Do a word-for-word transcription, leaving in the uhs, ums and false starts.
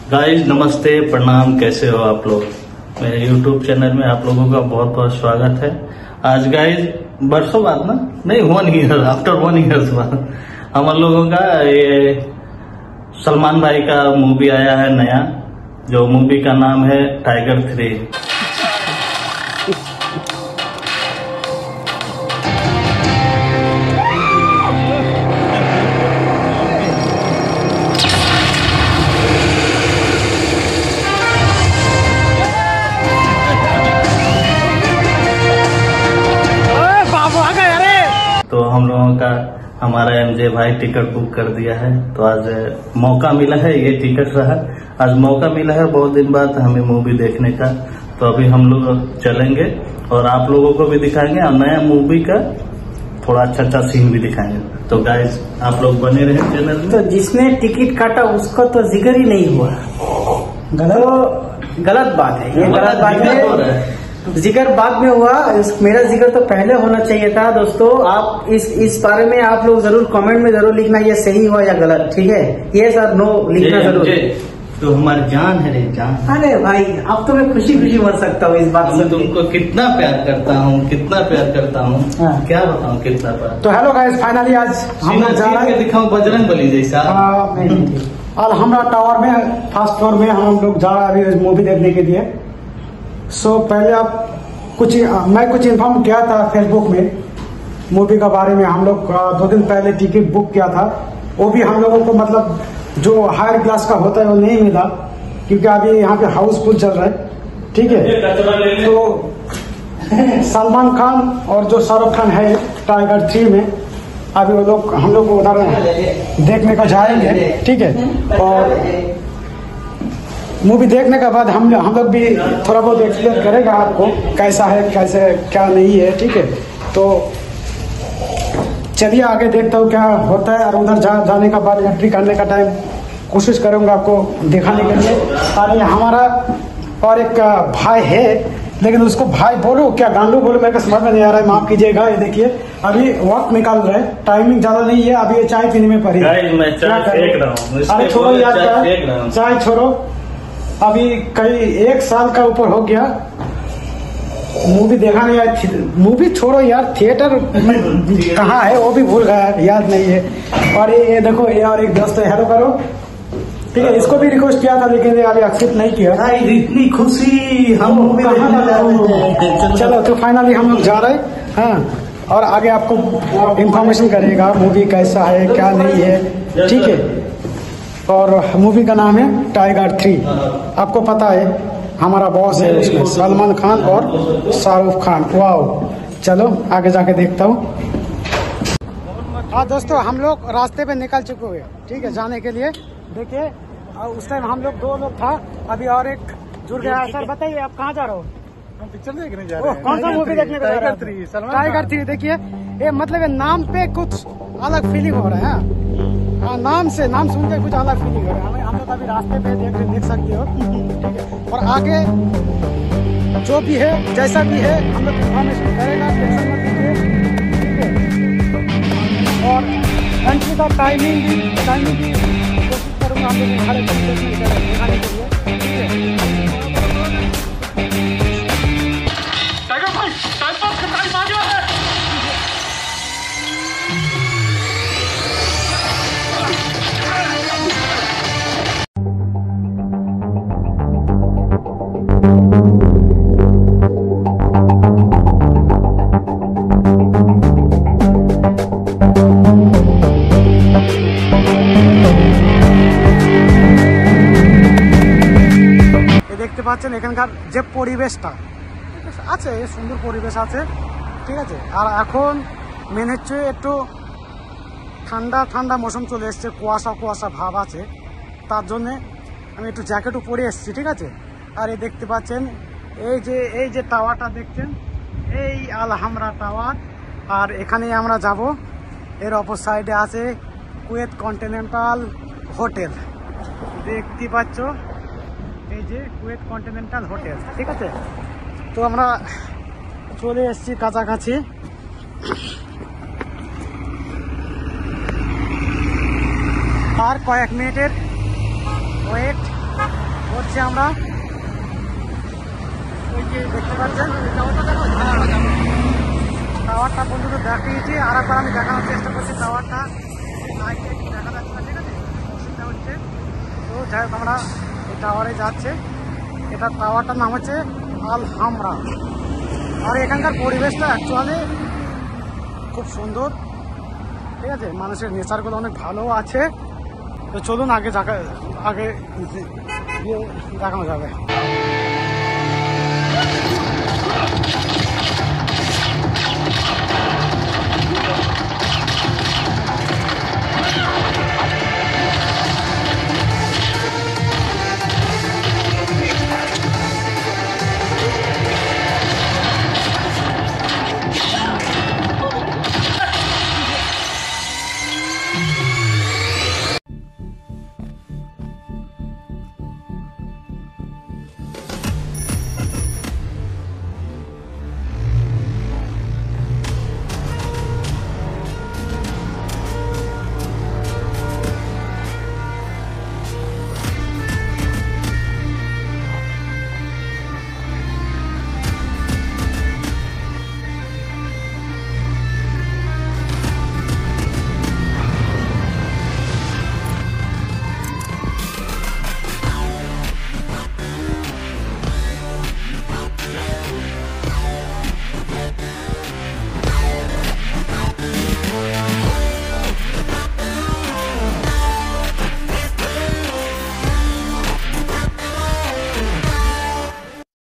Guys नमस्ते, प्रणाम, कैसे हो आप लोग। मेरे यूट्यूब चैनल में आप लोगों का बहुत बहुत स्वागत है। आज गाइस बरसों बाद ना, नहीं one year after one years बाद हम लोगों का ये सलमान भाई का मूवी आया है नया, जो मूवी का नाम है टाइगर थ्री। तो हम लोगों का हमारा एमजे भाई टिकट बुक कर दिया है, तो आज मौका मिला है, ये टिकट रहा, आज मौका मिला है बहुत दिन बाद हमें मूवी देखने का। तो अभी हम लोग चलेंगे और आप लोगों को भी दिखाएंगे और नया मूवी का थोड़ा अच्छा अच्छा सीन भी दिखाएंगे। तो गाइस आप लोग बने रहे चैनल में। तो जिसने टिकट काटा उसका तो जिक्र ही नहीं हुआ, गलत गलत बात है, ये गलत बात है। जिक्र बाद में हुआ, मेरा जिक्र तो पहले होना चाहिए था। दोस्तों आप इस इस बारे में आप लोग जरूर कमेंट में जरूर लिखना, ये सही हुआ या गलत, ठीक है। ये सर नो लिखना जरूर। तो हमारी जान है रे जान। अरे भाई अब तो मैं खुशी खुशी मर सकता हूँ इस बात से। तुमको कितना प्यार करता हूँ, कितना प्यार करता हूँ, क्या बताऊँ कितना प्यार। तो हेलो गाइस, फाइनली आज हम लोग जा रहे हैं, दिखाऊं बजरंग बली जैसा। और हमरा टावर में फर्स्ट फ्लोर में हम लोग जा रहे हैं अभी मूवी देखने के लिए। सो so, पहले आप कुछ मैं कुछ इन्फॉर्म किया था फेसबुक में मूवी के बारे में। हम लोग दो दिन पहले टिकट बुक किया था, वो भी हम लोगों को मतलब जो हायर क्लास का होता है वो नहीं मिला, क्योंकि अभी यहाँ पे हाउसफुल चल रहा है, ठीक है। तो सलमान खान और जो शाहरुख खान है टाइगर थ्री में, अभी वो लोग हम लोग उधर देखने को जाएंगे, ठीक है। और मूवी देखने के बाद हम हम लोग भी थोड़ा बहुत एक्सप्लेन करेगा आपको कैसा है, कैसे क्या नहीं है, ठीक है। तो चलिए आगे देखता हूँ क्या होता है। और उधर जा, जाने का बाद एंट्री करने का टाइम कोशिश करूँगा आपको दिखाने के लिए। और ये हमारा और एक भाई है, लेकिन उसको भाई बोलो क्या गांडू बोलो मेरे को समझ में नहीं आ रहा है, माफ कीजिएगा। ये देखिए अभी वक्त निकाल रहे हैं, टाइमिंग ज्यादा नहीं है, अभी ये चाय पीने में पड़ी। अरे छोड़ो यार, चाय छोड़ो, अभी कई एक साल का ऊपर हो गया मूवी देखा नहीं आया। मूवी छोड़ो यार, थिएटर कहाँ है वो भी भूल गया, याद नहीं है। और ये, ये देखो ये और एक दोस्त है, हेलो करो, ठीक है। इसको भी रिक्वेस्ट किया था लेकिन ये अभी एक्सेप्ट नहीं किया। इतनी खुशी हम मूवी चलो तो फाइनली हम लोग जा रहे हैं, हाँ। और आगे आपको इंफॉर्मेशन करेगा मूवी कैसा है क्या नहीं है, ठीक है। और मूवी का नाम है टाइगर थ्री। आपको पता है हमारा बॉस है उसमें सलमान खान और शाहरुख खान। वाओ, चलो आगे जाके देखता हूँ। हाँ दोस्तों, हम लोग रास्ते पे निकल चुके हैं, ठीक है, जाने के लिए। देखिए उस टाइम हम लोग दो लोग था, अभी और एक जुड़ गया। सर बताइए आप कहाँ जा रहे हो? हम पिक्चर देखने जा रहे हैं। कौन सा मूवी देखने को जा रहे हैं? Tiger three. देखिए ये मतलब ये नाम पे कुछ अलग फीलिंग हो रहा है। हाँ, नाम से नाम सुन के कुछ अलग फीलिंग हो रहा है। हम लोग अभी रास्ते पे देख देख सकते हो, ठीक है। और आगे जो भी है जैसा भी है हम लोग इन्फॉर्मेशन करेगा, टेंशन मत लीजिए, ठीक है। और एंट्री का टाइमिंग भी टाइमिंग भी कोशिश करूँगा हम लोग हर एक दिखाने के लिए, ठीक है। দেখতে পাচ্ছেন এখানকার যে পরিবেশটা আছে, সুন্দর পরিবেশ আছে, ঠিক আছে। আর এখন মেন হচ্ছে একটু ঠান্ডা ঠান্ডা মৌসুম চলে এসছে, কুয়াশা কুয়াশা ভাব আছে, তার জন্যে আমি একটু জ্যাকেটও পরে এসেছি, ঠিক আছে। আর এই দেখতে পাচ্ছেন এই যে এই যে টাওয়ারটা দেখছেন, এই আলহামরা টাওয়ার। আর এখানেই আমরা যাব। এর অপর সাইডে আছে কুয়েত কন্টিনেন্টাল হোটেল, দেখতে পাচ্ছ এই যে কুয়েত কন্টিনেন্টাল হোটেল, ঠিক আছে। তো আমরা চলে এসেছি কাছাকাছি। আর কয়েক মিনিটের ওয়েট যাচ্ছি আমরা, ওই যে দেখতে পাচ্ছেন টাওয়ারটা পর্যন্ত দেখিয়েছি, আর একবার আমি দেখানোর চেষ্টা করছি টাওয়ারটা। দেখা যাচ্ছে না, ঠিক আছে, অসুবিধা হচ্ছে। তো যাই হোক আমরা এই টাওয়ারে যাচ্ছে, এটা টাওয়ারটার নাম হচ্ছে আল হামরা। আর এখানকার পরিবেশটা অ্যাকচুয়ালি খুব সুন্দর, ঠিক আছে, মানুষের নেচারগুলো অনেক ভালো আছে। তো চলুন আগে জায়গা আগে গিয়ে দেখানো যাবে।